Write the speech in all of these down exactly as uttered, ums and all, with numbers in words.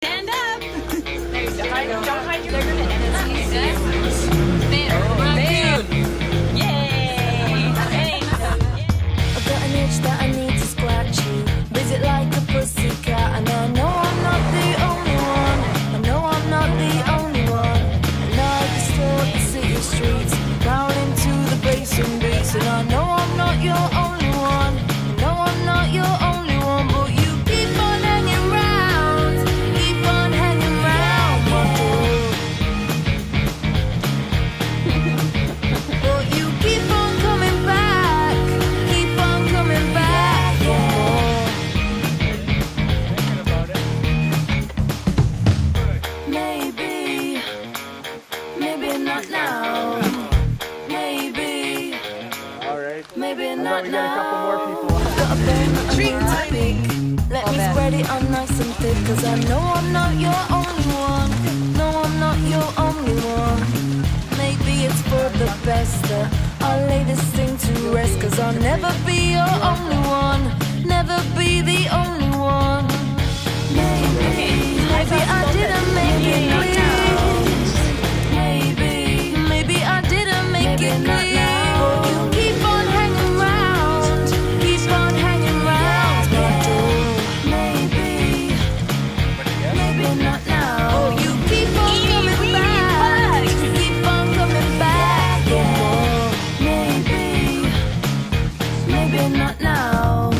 Stand up! There you go. Don't hide your tendencies. Yay! I've got an itch that I need to scratch you. Visit like a pussycat, and I know I'm not the only one. I know I'm not the only one. And I distort the city streets, down into the basin beats, and I know I'm not your only one. I know I'm not your only one, but you keep on hanging round, keep on hanging round my door. But you keep on coming back, keep on coming back for more. Maybe, maybe not now. Maybe, maybe not we now. got a couple more people. I've got a bone that I need to pick. Let me spread it on nice and thick, cause I know I'm not your only one. No, I'm not your only one. Maybe it's for the best that I'll lay this thing to rest, cause I'll never be your only one, never be the only one. Maybe, maybe I didn't make it clear. Maybe, maybe I didn't make it clear. But you keep on hanging round, keep on hanging round my door. Maybe, maybe not now. Oh, you keep on coming back, keep on coming back for more. Maybe, maybe not now.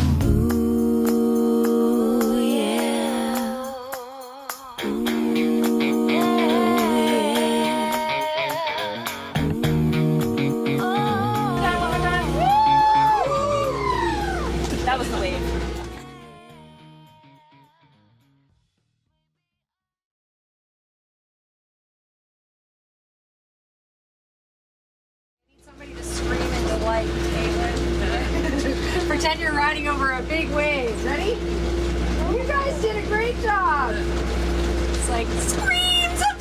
Ooh, yeah. Ooh, yeah. That was the wave. Need somebody to scream and delight, Caitlin. Pretend you're riding over a big wave. Ready? You guys did a great job. It's like, scream something.